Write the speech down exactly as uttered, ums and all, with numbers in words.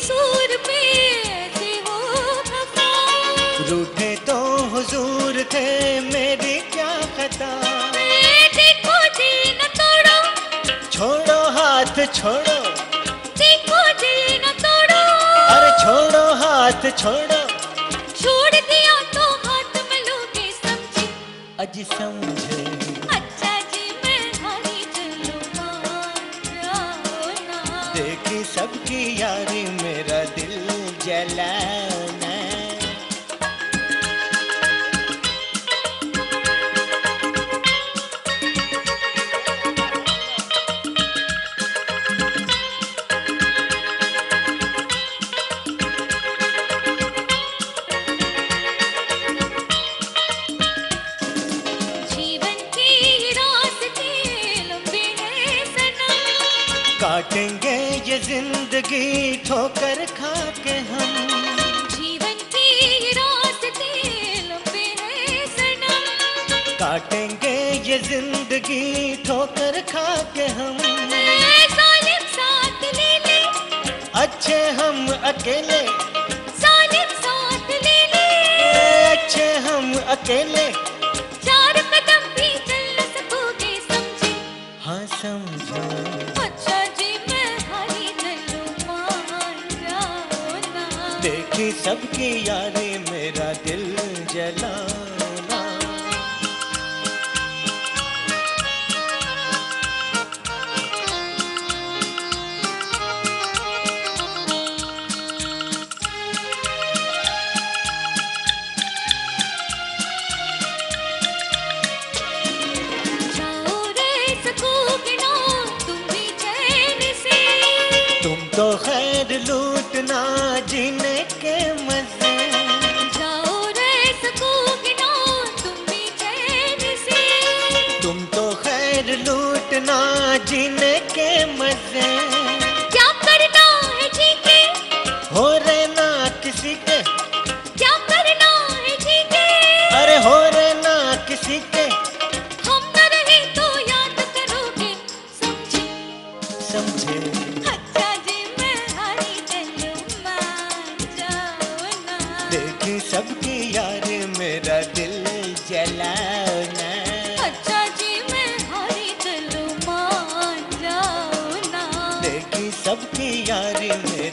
कसूर पे ऐसे हो खफा। रूठे तो हुजूर थे, मेरी क्या खता। देखो दिल न तोड़ो, छोड़ो हाथ छोड़ो, देखो दिल न तोड़ो। अरे छोड़ो हाथ छोड़ो, छोड़ दिया तो हाथ में लोगे समझे। अज समझे। अच्छा जी मैं हारी चलूं मान जाओ ना। देखी सबकी यारी मेरा दिल जलाना। काटेंगे ये जिंदगी ठोकर खा के हम। जीवन की रास्ते लंबे हैं सनम। काटेंगे ये जिंदगी ठोकर खा के हम। सालिम साथ ले ले, अच्छे हम अकेले। सालिम साथ ले ले, अच्छे हम अकेले। चार कदम भी चल न सकोगे समझे। हाँ समझो। अच्छा जी मैं हारी चलूं मान जाओ ना। देखी सबकी यारी मेरा दिल जलाना। जाओ रे सकोगे ना तुम भी चैन से। तुम तो खैर लूटना जीने के मजे। जाओ रे सकोगे ना तुम भी चैन से। तुम तो खैर लूटना जीने के मजे। क्या करना है ठीक है, हो रहना किसी के, क्या करना है ठीक है। अरे हो रहना किसी के। हम न रहे तो याद करोगे समझे। समझे। अच्छा जी मैं हारी चलूं मान जाओ ना। देखी सबकी यारी मेरा दिल जलाना। अच्छा जी मैं हारी चलूं मान जाओ ना। देखी सबकी यारी मेरा